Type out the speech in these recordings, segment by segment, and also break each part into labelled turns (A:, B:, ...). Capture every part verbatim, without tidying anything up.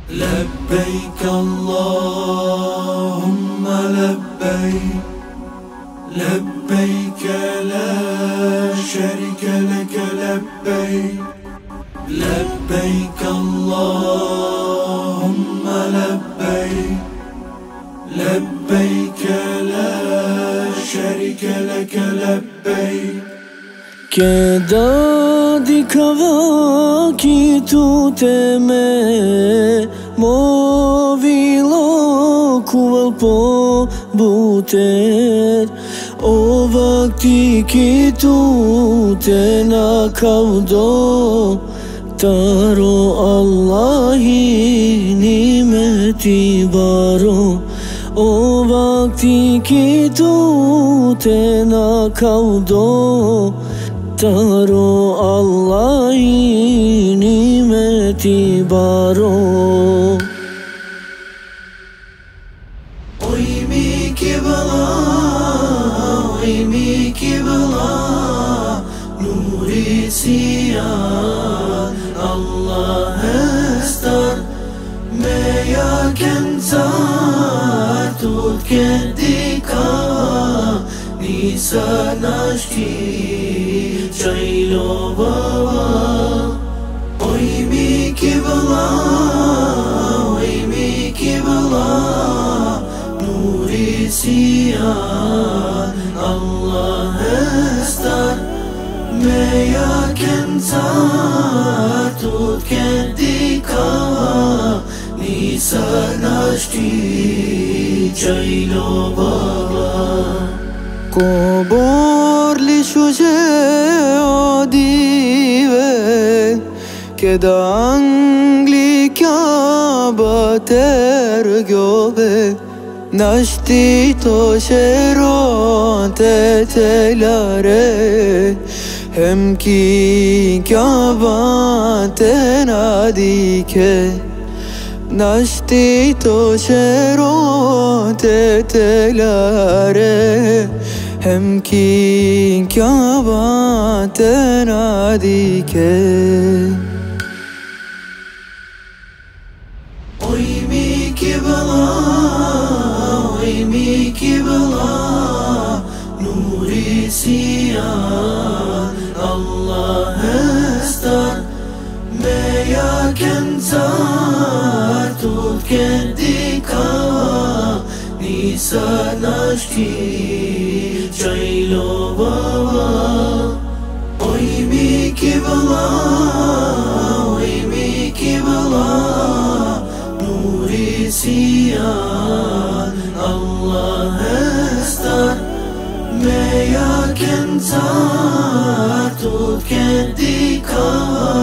A: لبيك اللهم لبيك لبيك لا شريك لك لبيك لبيك اللهم لبيك لبيك لا شريك لك لبيك
B: Che dadi kavaki tute me movilo kuval po buter o vakti ki tute na kaudo taro Allahi nimeti baro o vakti ki tute na kaudo taro Allahi nimeti baro.
A: Oy mi kibla, oy mi kibla, nuri siyan Allah estar meya kentar tut kedika nisan ashki Chaylo baba, oy mi kibla, oy mi kibla, nuri siyan Allah estar meya kentar tut kedika nisan ashki Chaylo baba.
C: Koborli shuje odive che da angli bater gyobe nashti to sheron te telare hem ki bater nadike nashti to sheron te telare hem ki bater nadike.
A: Oy mi kibla, oy mi kibla, nuri siyan Allah estar meya kentar tut kedika nisan ashki Chaylo baba. Oy mi kibla, oy mi kibla, nuri siyan Allah estar meya kentar tut kedika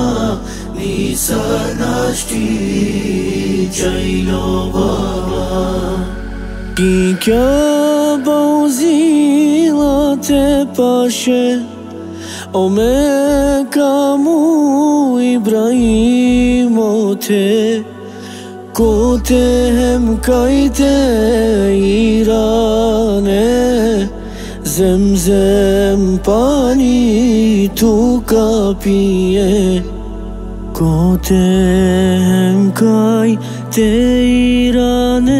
A: nisan ashki Chaylo baba.
B: Ki Kaaba uzila te paše o Mekamu Ibrahimo te ko te hem kajte Irane Zemzem pani tu kapije ko te hem kajte Irane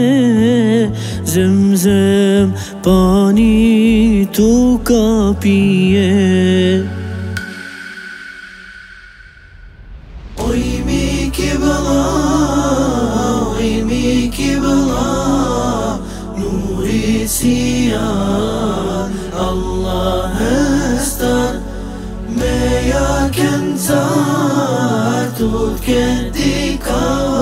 B: Zemzem pani tu kapije.
A: Oy mi kibla, oy mi kibla, nuri siyan Allah estar meya kentar tut kedika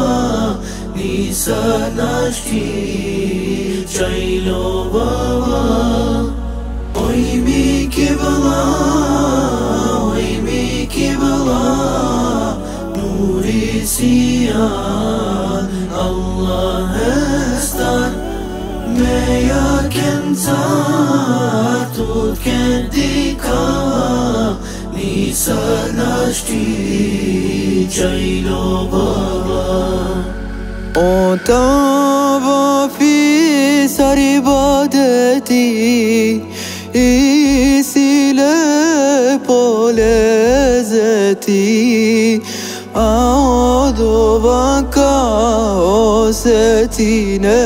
A: nisan ashki Chaylo baba. Oy mi kibla, oy mi kibla, nuri siyan Allah estar meya kentar tut kedika nisan ashki Chaylo baba.
C: O tavafi saribadeti isile polezeti A odova kao setine,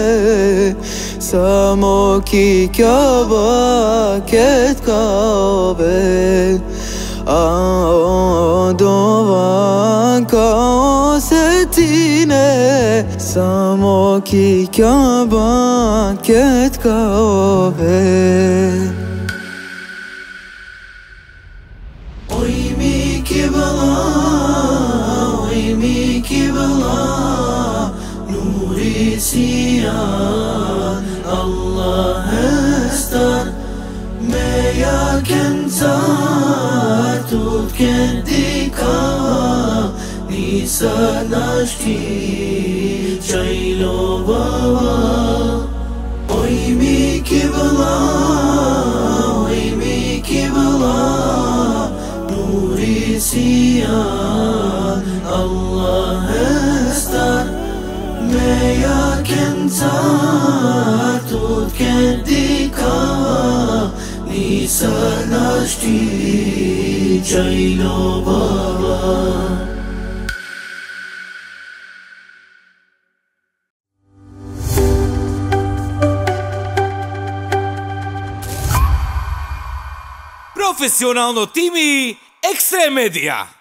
C: samo kikaba ket kabe. A odova kao setine, samo kikaba ket kabe.
A: Oy mi kibla, oy mi kibla, nuri siyan Allah estar, meya kentar tut kendika, nisa nashti chaylo baba. Oy mi kibla, oy mi kibla, nuri siyan Allah estar, meya kentar tut kendika, nisa nashti chaylo baba.
D: Profesionalno timi Ekstrem Medija.